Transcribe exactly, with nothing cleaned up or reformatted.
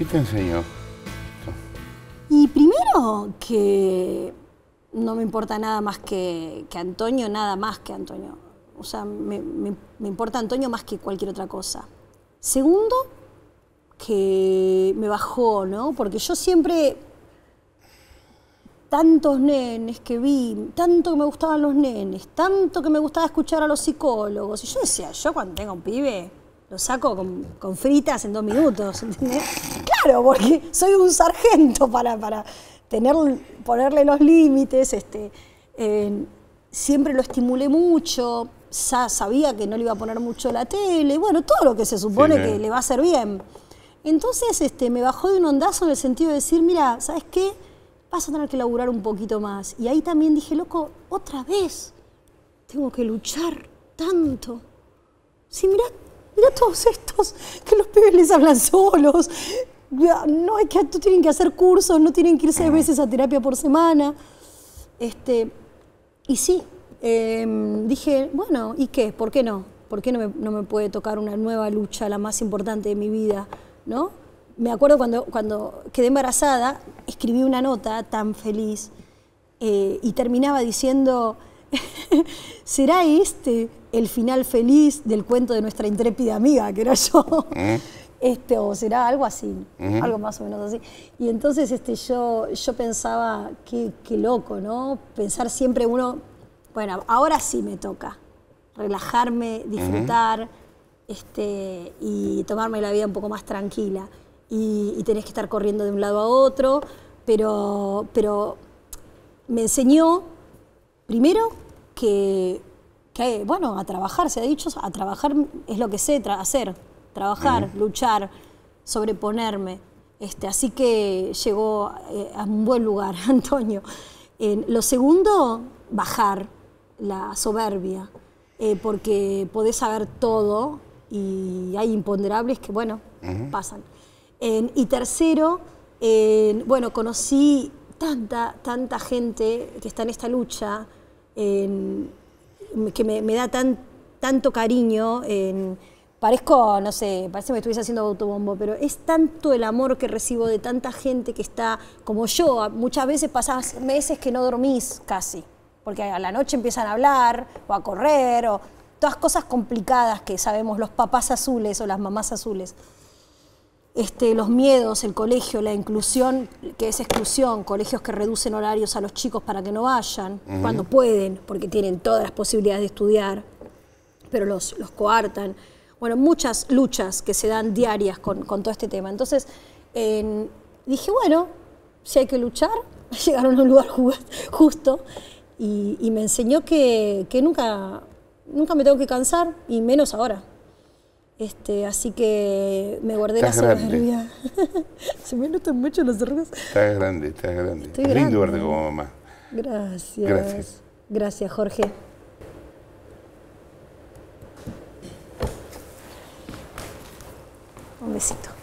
¿Qué te enseñó? Y primero que no me importa nada más que, que Antonio, nada más que Antonio. O sea, me, me, me importa Antonio más que cualquier otra cosa. Segundo, que me bajó, ¿no? Porque yo siempre, tantos nenes que vi, tanto que me gustaban los nenes, tanto que me gustaba escuchar a los psicólogos. Y yo decía, yo cuando tenga un pibe, lo saco con, con fritas en dos minutos, ¿entendés? Claro, porque soy un sargento para, para tener, ponerle los límites. Este, eh, siempre lo estimulé mucho, sa, sabía que no le iba a poner mucho la tele, bueno, todo lo que se supone sí, que le va a hacer bien. Entonces este, me bajó de un ondazo en el sentido de decir, mira, ¿sabes qué? Vas a tener que laburar un poquito más. Y ahí también dije, loco, otra vez tengo que luchar tanto. Sí, mirá, mirá todos estos, que los pibes les hablan solos. No, hay que, tienen que hacer cursos, no tienen que ir seis veces a terapia por semana. Este, y sí, eh, dije, bueno, ¿y qué? ¿Por qué no? ¿Por qué no me, no me puede tocar una nueva lucha, la más importante de mi vida? ¿No? Me acuerdo cuando, cuando quedé embarazada, escribí una nota tan feliz eh, y terminaba diciendo, ¿será este el final feliz del cuento de nuestra intrépida amiga, que era yo? ¿Eh? Este, o será algo así, uh-huh. algo más o menos así. Y entonces este, yo, yo pensaba, qué, qué loco, ¿no? Pensar siempre uno, bueno, ahora sí me toca relajarme, disfrutar, uh-huh. este, y tomarme la vida un poco más tranquila. Y, y tenés que estar corriendo de un lado a otro, pero, pero me enseñó, primero, que, que, bueno, a trabajar, se ha dicho, a trabajar es lo que sé tra hacer, trabajar, uh-huh. luchar, sobreponerme. Este, así que llegó eh, a un buen lugar, Antonio. Eh, lo segundo, bajar la soberbia, eh, porque podés saber todo y hay imponderables que, bueno, uh-huh. pasan. Eh, y tercero, eh, bueno, conocí tanta, tanta gente que está en esta lucha, eh, que me, me da tan, tanto cariño. Eh, parezco, no sé, parece que me estuviese haciendo autobombo, pero es tanto el amor que recibo de tanta gente que está como yo. Muchas veces pasas meses que no dormís casi, porque a la noche empiezan a hablar o a correr, o todas cosas complicadas que sabemos los papás azules o las mamás azules. Este, los miedos, el colegio, la inclusión, que es exclusión, colegios que reducen horarios a los chicos para que no vayan, uh-huh. cuando pueden, porque tienen todas las posibilidades de estudiar, pero los, los coartan. Bueno, muchas luchas que se dan diarias con, con todo este tema. Entonces, eh, dije, bueno, si hay que luchar, llegaron a un lugar justo y, y me enseñó que, que nunca, nunca me tengo que cansar, y menos ahora. Este, así que me guardé la soberbia. Se me notan mucho las arrugas. Estás grande, estás grande. Estoy es grande. lindo verte como mamá. Gracias. Gracias. Gracias, Jorge. Un besito.